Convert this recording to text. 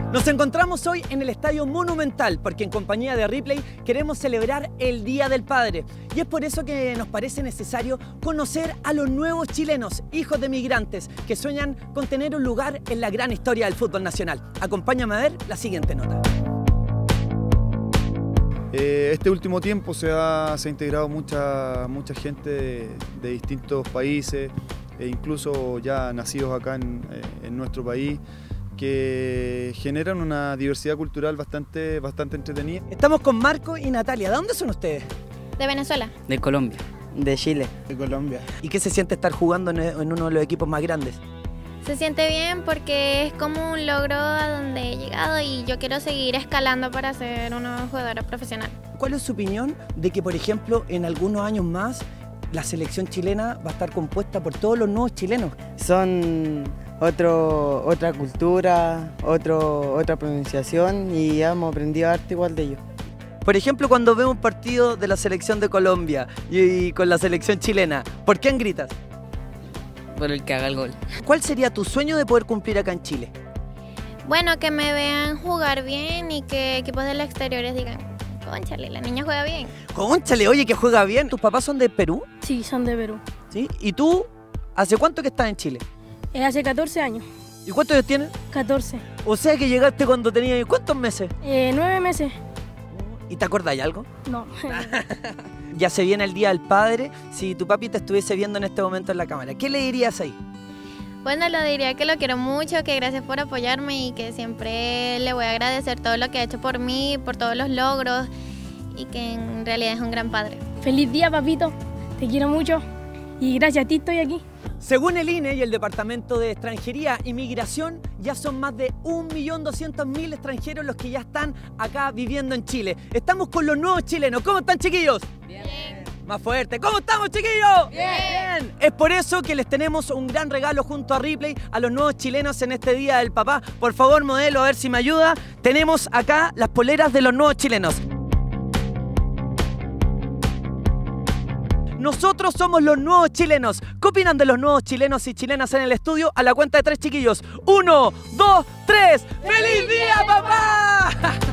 Nos encontramos hoy en el Estadio Monumental porque en compañía de Ripley queremos celebrar el Día del Padre. Y es por eso que nos parece necesario conocer a los nuevos chilenos, hijos de migrantes, que sueñan con tener un lugar en la gran historia del fútbol nacional. Acompáñame a ver la siguiente nota. Este último tiempo se ha integrado mucha gente de distintos países, e incluso ya nacidos acá en nuestro país, que generan una diversidad cultural bastante entretenida. Estamos con Marco y Natalia. ¿De dónde son ustedes? De Venezuela. De Colombia. De Chile. De Colombia. ¿Y qué se siente estar jugando en uno de los equipos más grandes? Se siente bien porque es como un logro a donde he llegado y yo quiero seguir escalando para ser una jugadora profesional. ¿Cuál es su opinión de que, por ejemplo, en algunos años más la selección chilena va a estar compuesta por todos los nuevos chilenos? Son otra cultura, otra pronunciación y hemos aprendido arte igual de ellos. Por ejemplo, cuando veo un partido de la selección de Colombia y con la selección chilena, ¿por quién gritas? Por el que haga el gol. ¿Cuál sería tu sueño de poder cumplir acá en Chile? Bueno, que me vean jugar bien y que equipos del exterior digan, cónchale, la niña juega bien. Cónchale, oye, que juega bien. ¿Tus papás son de Perú? Sí, son de Perú. ¿Sí? ¿Y tú, hace cuánto que estás en Chile? Hace 14 años. ¿Y cuántos años tienes? 14. O sea que llegaste cuando tenías, ¿cuántos meses? 9 meses. ¿Y te acordás de algo? No. Ya se viene el Día del Padre. Si tu papi te estuviese viendo en este momento en la cámara, ¿qué le dirías ahí? Bueno, le diría que lo quiero mucho, que gracias por apoyarme y que siempre le voy a agradecer todo lo que ha hecho por mí, por todos los logros y que en realidad es un gran padre. Feliz día, papito. Te quiero mucho y gracias a ti estoy aquí. Según el INE y el Departamento de Extranjería y Migración, ya son más de 1.200.000 extranjeros los que ya están acá viviendo en Chile. Estamos con los nuevos chilenos. ¿Cómo están, chiquillos? Bien. Más fuerte. ¿Cómo estamos, chiquillos? Bien. Es por eso que les tenemos un gran regalo junto a Ripley a los nuevos chilenos en este Día del Papá. Por favor, modelo, a ver si me ayuda. Tenemos acá las poleras de los nuevos chilenos. Nosotros somos los nuevos chilenos. ¿Qué opinan de los nuevos chilenos y chilenas en el estudio? A la cuenta de 3, chiquillos. 1, 2, 3. ¡Feliz día, papá!